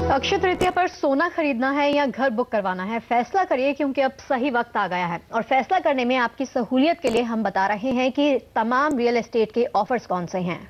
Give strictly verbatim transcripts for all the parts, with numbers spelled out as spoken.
अक्षय तृतीया पर सोना खरीदना है या घर बुक करवाना है, फैसला करिए क्योंकि अब सही वक्त आ गया है। और फैसला करने में आपकी सहूलियत के लिए हम बता रहे हैं कि तमाम रियल एस्टेट के ऑफर्स कौन से हैं।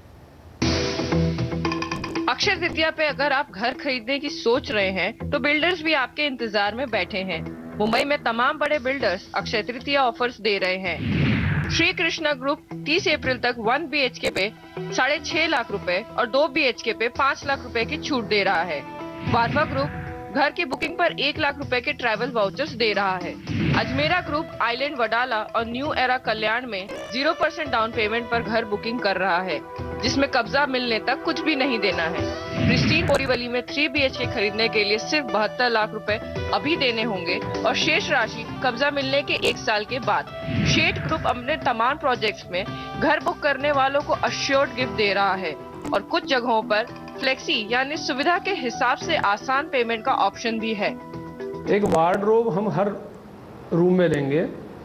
अक्षय तृतीया पे अगर आप घर खरीदने की सोच रहे हैं तो बिल्डर्स भी आपके इंतजार में बैठे हैं। मुंबई में तमाम बड़े बिल्डर्स अक्षय तृतीया ऑफर्स दे रहे हैं। श्री कृष्णा ग्रुप तीस अप्रैल तक वन बी एच के पे साढ़े छह लाख रुपए और दो बी एच के पे पाँच लाख रुपए की छूट दे रहा है। वारवा ग्रुप घर की बुकिंग पर एक लाख रुपए के ट्रैवल वाउचर्स दे रहा है। अजमेरा ग्रुप आइलैंड वडाला और न्यू एरा कल्याण में जीरो परसेंट डाउन पेमेंट पर घर बुकिंग कर रहा है, जिसमें कब्जा मिलने तक कुछ भी नहीं देना है। प्रिस्टीन बोरीवली में थ्री बी एच के खरीदने के लिए सिर्फ बहत्तर लाख रुपए अभी देने होंगे और शेष राशि कब्जा मिलने के एक साल के बाद। शेठ ग्रुप अपने तमाम प्रोजेक्ट्स में घर बुक करने वालों को अश्योर्ड गिफ्ट दे रहा है और कुछ जगहों पर फ्लेक्सी यानी सुविधा के हिसाब से आसान पेमेंट का ऑप्शन भी है। एक वार्डरोब हम हर रूम में देंगे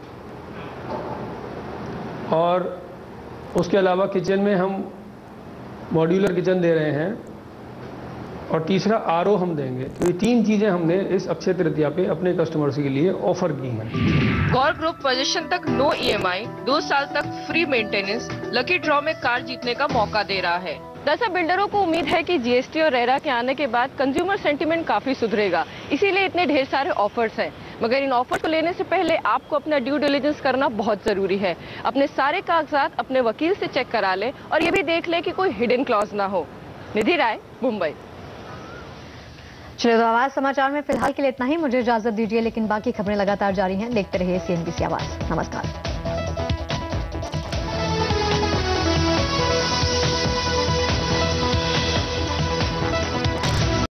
और उसके अलावा किचन में हम मॉड्यूलर किचन दे रहे हैं और तीसरा आर ओ हम देंगे। तो ये तीन चीजें हमने इस अक्षय तृतीया पे अपने कस्टमर्स के लिए ऑफर की हैं। गौर ग्रुप पोजीशन तक नो ई एम आई, दो साल तक फ्री मेंटेनेंस, लकी ड्रॉ में कार जीतने का मौका दे रहा है। दरअसल बिल्डरों को उम्मीद है कि जी एस टी और रेरा के आने के बाद कंज्यूमर सेंटीमेंट काफी सुधरेगा, इसीलिए इतने ढेर सारे ऑफर्स हैं। मगर इन ऑफर को लेने से पहले आपको अपना ड्यू डिलिजेंस करना बहुत जरूरी है। अपने सारे कागजात अपने वकील से चेक करा ले और ये भी देख ले कि कोई हिडन क्लॉज ना हो। निधि राय, मुंबई। चलिए तो आवाज समाचार में फिलहाल के लिए इतना ही। मुझे इजाजत दीजिए, लेकिन बाकी खबरें लगातार जारी हैं। देखते रहिए सी एन बी सी आवाज। नमस्कार।